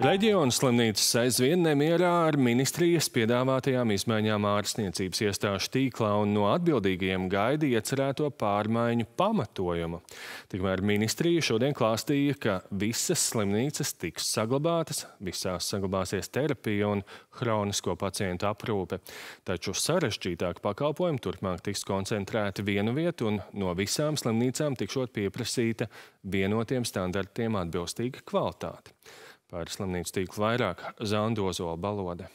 Reģiona slimnīcas aizvien nemierā ar ministrijas piedāvātajām izmaiņām ārstniecības iestāžu tīklā un no atbildīgajiem gaida iecerēto pārmaiņu pamatojumu. Tikmēr ministrija šodien klāstīja, ka visas slimnīcas tiks saglabātas, visās saglabāsies terapija un hronisko pacientu aprūpe. Taču sarežģītāki pakalpojumi turpmāk tiks koncentrēti vienu vietu un no visām slimnīcām tikšot pieprasīta vienotiem standartiem atbilstīga kvalitāte. Par slimnīcu tīklu vairāk Zanda Ozola Balode.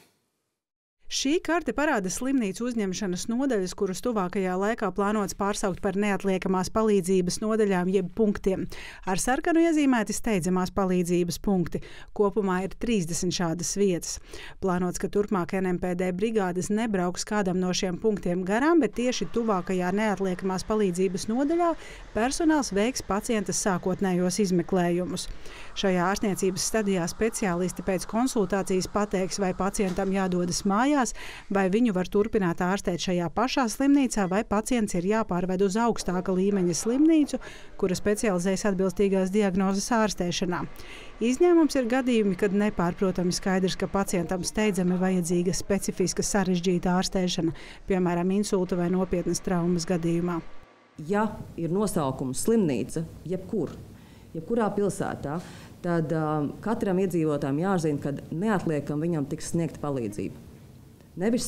Šī karte parāda slimnīcu uzņemšanas nodaļas, kuras tuvākajā laikā plānots pārsaukt par neatliekamās palīdzības nodaļām jeb punktiem. Ar sarkanu iezīmēti steidzamās palīdzības punkti. Kopumā ir 30 šādas vietas. Plānots, ka turpmāk NMPD brigādes nebrauks kādam no šiem punktiem garām, bet tieši tuvākajā neatliekamās palīdzības nodaļā personāls veiks pacienta sākotnējos izmeklējumus. Šajā ārstniecības stadijā speciālisti pēc konsultācijas pateiks, vai pacientam jādodas mājās, vai viņu var turpināt ārstēt šajā pašā slimnīcā, vai pacients ir jāpārved uz augstāka līmeņa slimnīcu, kura specializējas atbilstīgās diagnozes ārstēšanā. Izņēmums ir gadījumi, kad nepārprotami skaidrs, ka pacientam steidzami vajadzīga specifiska sarežģīta ārstēšana, piemēram, insulta vai nopietnas traumas gadījumā. Ja ir nosaukums slimnīca, jebkurā pilsētā, tad katram iedzīvotājam jāzina, ka neatliekam viņam tiks sniegta palīdzība. Nevis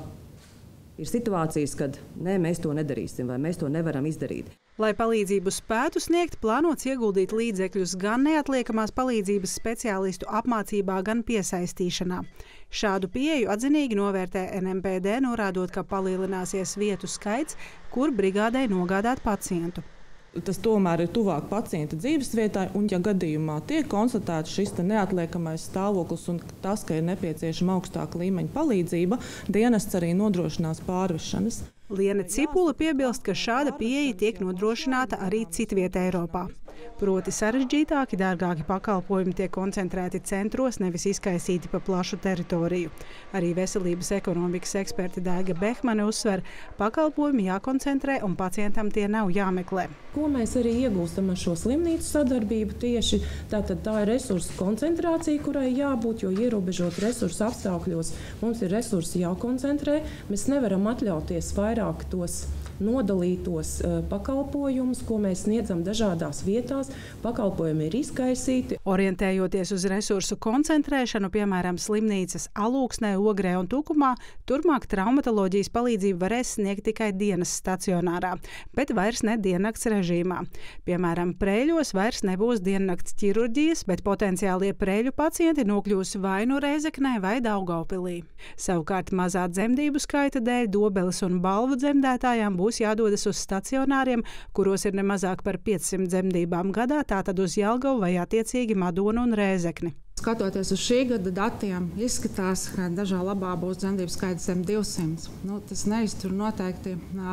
ir situācijas, kad mēs to nedarīsim vai mēs to nevaram izdarīt. Lai palīdzību spētu sniegt, plānots ieguldīt līdzekļus gan neatliekamās palīdzības speciālistu apmācībā, gan piesaistīšanā. Šādu pieeju atzinīgi novērtē NMPD, norādot, ka palielināsies vietu skaits, kur brigādei nogādāt pacientu. Tas tomēr ir tuvāk pacienta dzīvesvietai, un ja gadījumā tiek konstatēts šis neatliekamais stāvoklis un tas, ka ir nepieciešama augstāka līmeņa palīdzība, dienests arī nodrošinās pārvešanas. Liene Cipula piebilst, ka šāda pieeja tiek nodrošināta arī citvietā Eiropā. Proti sarežģītāki, dārgāki pakalpojumi tiek koncentrēti centros, nevis izkaisīti pa plašu teritoriju. Arī veselības ekonomikas eksperti Daiga Behmane uzsver, pakalpojumi jākoncentrē un pacientam tie nav jāmeklē. Ko mēs arī iegūstam ar šo slimnīcu sadarbību tieši? Tā ir resursu koncentrācija, kurai jābūt, jo ierobežot resursu apstākļos mums ir resursi jākoncentrē. Mēs nevaram atļauties vairāk tos nodalītos pakalpojumus, ko mēs sniedzam dažādās vietās. Pakalpojumi ir izkaisīti. Orientējoties uz resursu koncentrēšanu, piemēram, slimnīcas Alūksnē, Ogrē un Tukumā, turpmāk traumatoloģijas palīdzību varēs sniegt tikai dienas stacionārā, bet vairs ne diennakts režīmā. Piemēram, Preiļos vairs nebūs diennakts ķirurģijas, bet potenciālie Preiļu pacienti nokļūs vai nu Rēzeknē vai Daugavpilī. Savukārt mazā dzemdību skaita dēļ Dobeles un Balvu dzemdētājām būs jādodas uz stacionāriem, kuros ir nemazāk par 500 dzemdībām gadā, tātad uz Jelgavu vai attiecīgi Madonu un Rēzekni. Skatoties uz šī gada datiem, izskatās, ka dažā labā būs dzemdību skaits zem 200. Tas neiztur noteikti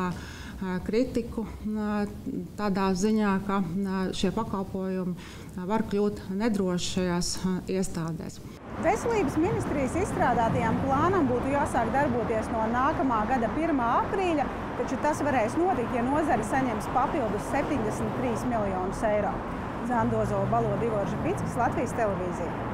kritiku tādā ziņā, ka šie pakalpojumi var kļūt nedroši šajās iestādēs. Veselības ministrijas izstrādātajām plānam būtu jāsāk darboties no nākamā gada 1. aprīļa, taču tas varēs notikt, ja nozare saņems papildus 73 miljonus eiro. Zanda Ozola Balode, Igors Žabickis, Latvijas televīzija.